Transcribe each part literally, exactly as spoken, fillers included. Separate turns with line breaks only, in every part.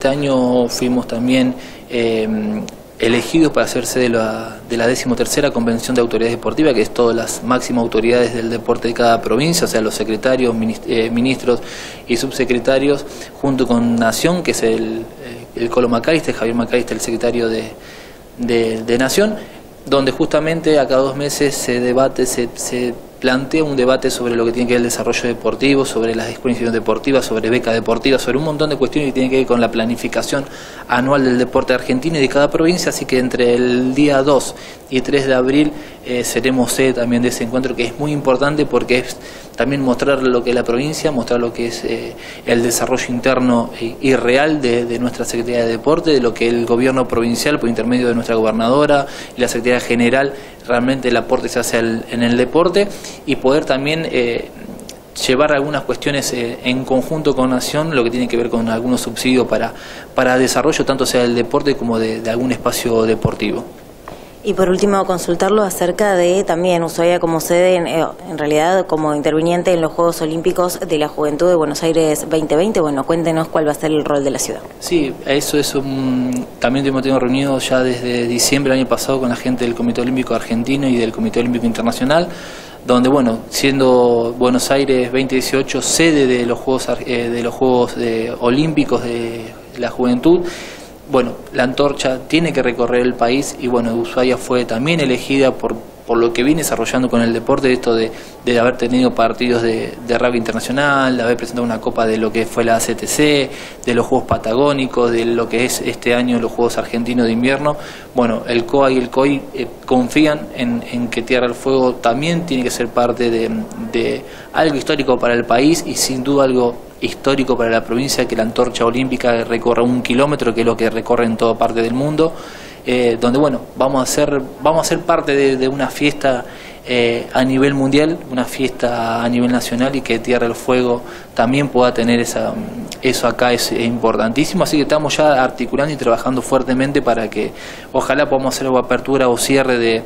Este año fuimos también eh, elegidos para ser sede de la, de la decimotercera Convención de Autoridades Deportivas, que es todas las máximas autoridades del deporte de cada provincia, o sea, los secretarios, ministros y subsecretarios, junto con Nación, que es el, el Colo Macalister, Javier Macalister, el secretario de, de, de Nación, donde justamente a cada dos meses se debate, se, se plantea un debate sobre lo que tiene que ver el desarrollo deportivo, sobre las escuelas deportivas, sobre becas deportivas, sobre un montón de cuestiones que tienen que ver con la planificación anual del deporte argentino y de cada provincia, así que entre el día dos y tres de abril eh, seremos sede también de ese encuentro, que es muy importante porque es también mostrar lo que es la provincia, mostrar lo que es eh, el desarrollo interno y, y real de, de nuestra Secretaría de Deporte, de lo que el gobierno provincial, por intermedio de nuestra gobernadora y la Secretaría General, realmente el aporte se hace al, en el deporte, y poder también eh, llevar algunas cuestiones eh, en conjunto con Nación, lo que tiene que ver con algunos subsidios para, para desarrollo, tanto sea del deporte como de, de algún espacio deportivo.
Y por último, consultarlo acerca de también Ushuaia como sede, en, en realidad como interviniente en los Juegos Olímpicos de la Juventud de Buenos Aires veinte veinte. Bueno, cuéntenos cuál va a ser el rol de la ciudad.
Sí, eso es un, también hemos tenido reunidos ya desde diciembre del año pasado con la gente del Comité Olímpico Argentino y del Comité Olímpico Internacional, donde, bueno, siendo Buenos Aires veinte dieciocho sede de los Juegos, eh, de los Juegos de, Olímpicos de la Juventud, bueno, la antorcha tiene que recorrer el país y, bueno, Ushuaia fue también elegida por, por lo que viene desarrollando con el deporte, esto de, de haber tenido partidos de, de rugby internacional, de haber presentado una copa de lo que fue la C T C, de los Juegos Patagónicos, de lo que es este año los Juegos Argentinos de Invierno. Bueno, el C O A y el C O I eh, confían en, en que Tierra del Fuego también tiene que ser parte de, de algo histórico para el país y sin duda algo histórico para la provincia, que la antorcha olímpica recorra un kilómetro, que es lo que recorre en toda parte del mundo, eh, donde, bueno, vamos a ser, vamos a ser parte de, de una fiesta eh, a nivel mundial, una fiesta a nivel nacional, y que Tierra del Fuego también pueda tener esa, eso acá es importantísimo, así que estamos ya articulando y trabajando fuertemente para que ojalá podamos hacer una apertura o cierre de,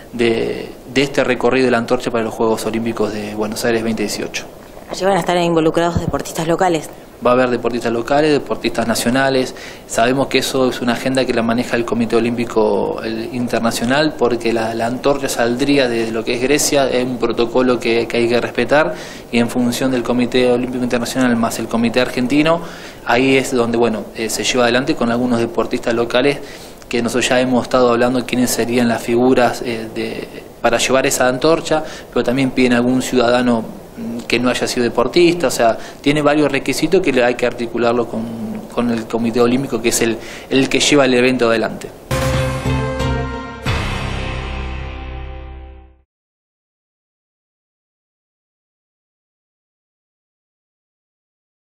de, de este recorrido de la antorcha para los Juegos Olímpicos de Buenos Aires veinte dieciocho.
Allí van a estar involucrados deportistas locales.
Va a haber deportistas locales, deportistas nacionales. Sabemos que eso es una agenda que la maneja el Comité Olímpico Internacional, porque la, la antorcha saldría de lo que es Grecia, es un protocolo que, que hay que respetar, y en función del Comité Olímpico Internacional más el Comité Argentino, ahí es donde, bueno, eh, se lleva adelante con algunos deportistas locales, que nosotros ya hemos estado hablando de quiénes serían las figuras eh, de, para llevar esa antorcha, pero también piden algún ciudadano que no haya sido deportista, o sea, tiene varios requisitos que hay que articularlo con, con el Comité Olímpico, que es el, el que lleva el evento adelante.